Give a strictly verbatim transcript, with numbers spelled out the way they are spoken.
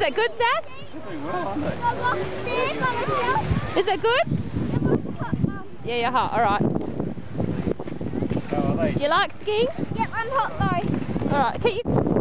that good, Seth? They're doing well, aren't they? Is that good? Yeah, you're hot. All right. How are they? Do you like skiing? Yep, I'm hot though. All right. Can you...